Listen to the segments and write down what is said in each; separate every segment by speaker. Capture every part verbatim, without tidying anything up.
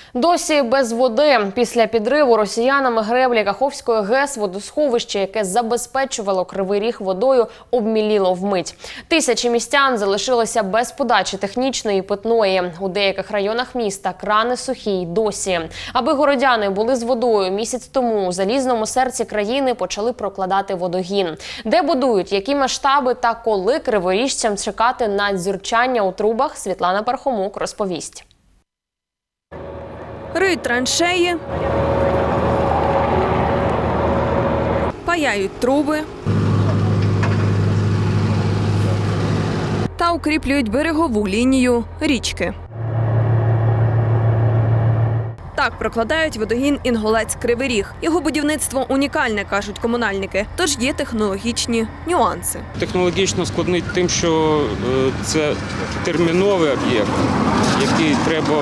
Speaker 1: Досі без води. Після підриву росіянами греблі Каховської ГЕС водосховище, яке забезпечувало Кривий Ріг водою, обміліло вмить. Тисячі містян залишилися без подачі технічної і питної. У деяких районах міста крани сухі й досі. Аби городяни були з водою, місяць тому у залізному серці країни почали прокладати водогін. Де будують, які масштаби та коли криворіжцям чекати на дзюрчання у трубах, Світлана Пархомук розповість.
Speaker 2: Риють траншеї, паяють труби та укріплюють берегову лінію річки. Так прокладають водогін Інгулець-Кривий Ріг. Його будівництво унікальне, кажуть комунальники, тож є технологічні нюанси.
Speaker 3: Технологічно складний тим, що це терміновий об'єкт, який треба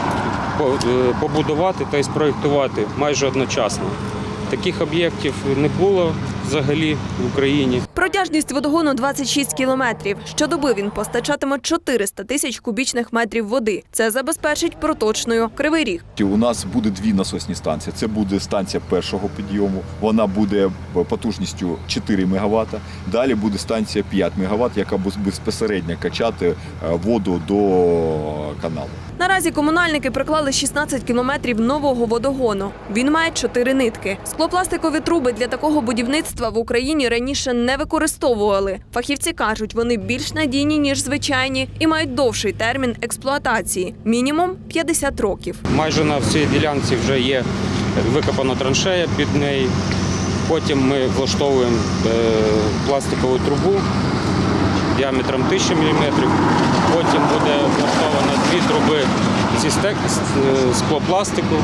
Speaker 3: побудувати та й спроєктувати майже одночасно. Таких об'єктів не було взагалі в Україні.
Speaker 2: Протяжність водогону двадцять шість кілометрів. Щодоби він постачатиме чотириста тисяч кубічних метрів води. Це забезпечить проточною Кривий Ріг.
Speaker 4: У нас буде дві насосні станції. Це буде станція першого підйому. Вона буде потужністю чотири мегаватта. Далі буде станція п'ять мегаватт, яка буде безпосередньо качати воду до каналу.
Speaker 2: Наразі комунальники проклали шістнадцять кілометрів нового водогону. Він має чотири нитки. Склопластикові труби для такого будівництва в Україні раніше не використовували. Фахівці кажуть, вони більш надійні, ніж звичайні, і мають довший термін експлуатації – мінімум п'ятдесят років.
Speaker 3: Майже на всій ділянці вже є викопана траншея під неї. Потім ми влаштовуємо пластикову трубу діаметром тисяча міліметрів. Потім буде влаштовано дві труби зі склопластику.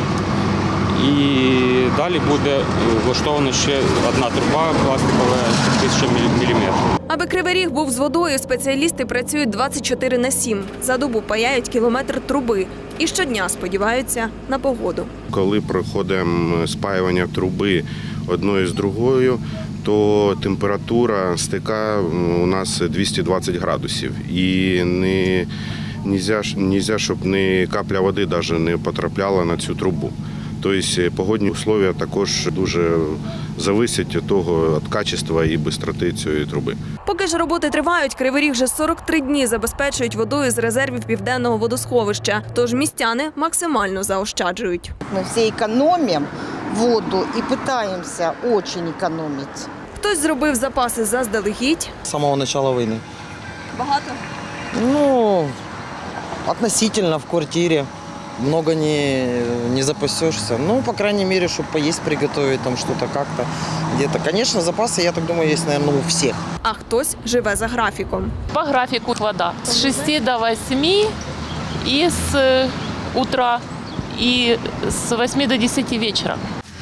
Speaker 3: І далі буде влаштована ще одна труба пластикова тисяча міліметрів.
Speaker 2: Аби Кривий Ріг був з водою, спеціалісти працюють двадцять чотири на сім. За добу паяють кілометр труби. І щодня сподіваються на погоду.
Speaker 5: Коли проходимо спаювання труби одної з другою, то температура стика у нас двісті двадцять градусів. І не можна, щоб ні капля води навіть не потрапляла на цю трубу. Тобто погодні умови також дуже залежать від того, від качества і швидкості цієї труби.
Speaker 2: Поки ж роботи тривають, Кривий Ріг вже сорок три дні забезпечують водою з резервів Південного водосховища. Тож містяни максимально заощаджують.
Speaker 6: Ми всі економимо воду і намагаємося дуже економити.
Speaker 2: Хтось зробив запаси заздалегідь.
Speaker 7: З самого початку війни.
Speaker 2: Багато?
Speaker 7: Ну, относительно в квартирі. Много не, не запасешься. Ну, по крайней мере, чтобы поесть, приготовить там что-то как-то. Где-то, конечно, запасы, я так думаю, есть, наверное, у всех.
Speaker 2: А хтось живе за графіком.
Speaker 8: По графику вода с шести до восьми и с утра, и с восьми до десяти вечера.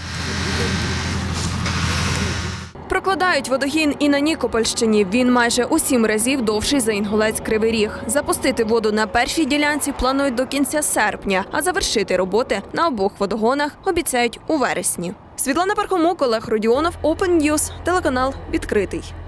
Speaker 2: Прокладають водогін і на Нікопольщині. Він майже у сім разів довший за Інгулець-Кривий Ріг. Запустити воду на першій ділянці планують до кінця серпня, а завершити роботи на обох водогонах обіцяють у вересні. Світлана Пархомук, Олег Родіонов, Open News, телеканал «Відкритий».